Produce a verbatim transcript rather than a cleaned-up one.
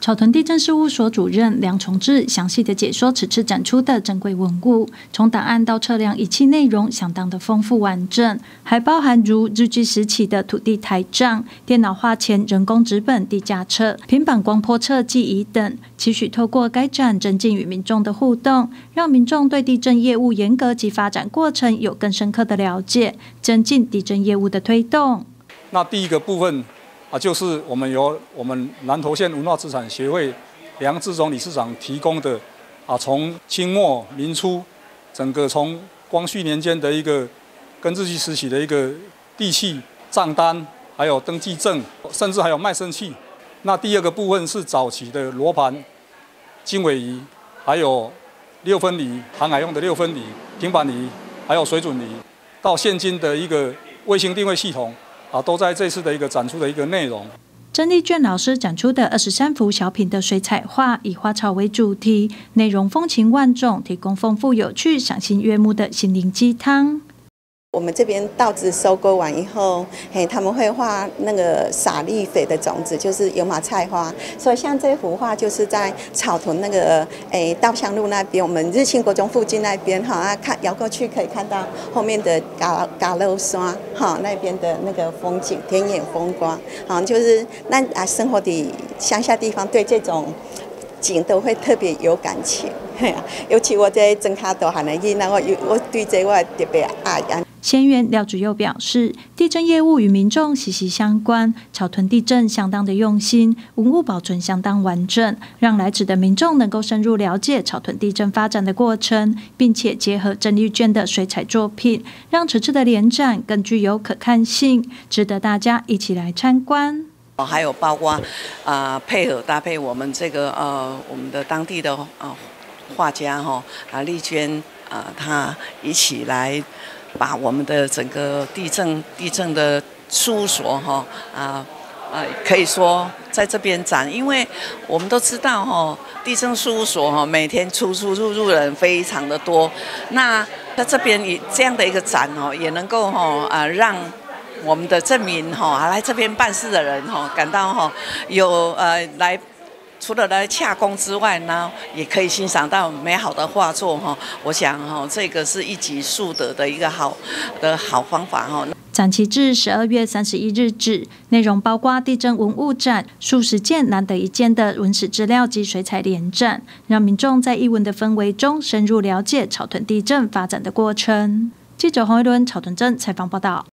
草屯地震事务所主任梁崇志详细的解说此次展出的珍贵文物，从档案到测量仪器内容相当的丰富完整，还包含如日据时期的土地台账、电脑化前人工纸本地价册、平板光波测记仪等，期许透过该展增进与民众的互动，让民众对地震业务严格及发展过程有更深刻的了解，增进地震业务的推动。 那第一个部分。 啊，就是我们由我们南投县文化资产协会梁志忠理事长提供的啊，从清末民初，整个从光绪年间的一个跟日据时期的一个地契账单，还有登记证，甚至还有卖身契。那第二个部分是早期的罗盘、经纬仪，还有六分仪、航海用的六分仪、平板仪，还有水准仪，到现今的一个卫星定位系统。 啊，都在这次的一个展出的一个内容。 郑丽娟老师展出的二十三幅小品的水彩画，以花草为主题，内容风情万种，提供丰富有趣、赏心悦目的心灵鸡汤。 我们这边稻子收割完以后，嘿，他们会画那个撒粒肥的种子，就是油麻菜花。所以像这幅画就是在草屯那个诶稻香路那边，我们日清国中附近那边哈，啊看摇过去可以看到后面的嘎嘎楼山哈那边的那个风景，田野风光，好就是那啊生活的乡下地方对这种景都会特别有感情。尤其我在真卡大汉的囡仔，我我对这我特别爱。 先员廖主佑表示，地震业务与民众息息相关，草屯地震相当的用心，文物保存相当完整，让来此的民众能够深入了解草屯地震发展的过程，并且结合郑丽娟的水彩作品，让此次的联展更具有可看性，值得大家一起来参观。 还有包括啊、呃、配合搭配我们这个呃我们的当地的呃画家哈啊丽娟啊她一起来。 把我们的整个地震地震的事务所哈啊呃可以说在这边展，因为我们都知道哈地震事务所哈每天出出入入的人非常的多，那在这边以这样的一个展哦，也能够哈啊让我们的镇民哈来这边办事的人哈感到哈有呃来。 除了来洽公之外呢，也可以欣赏到美好的画作哈。我想哈，这个是一举数得的一个好的好方法哈。 展期至十二月三十一日止，内容包括地震文物展、数十件难得一见的文史资料及水彩联展，让民众在艺文的氛围中深入了解草屯地震发展的过程。记者洪一伦草屯镇采访报道。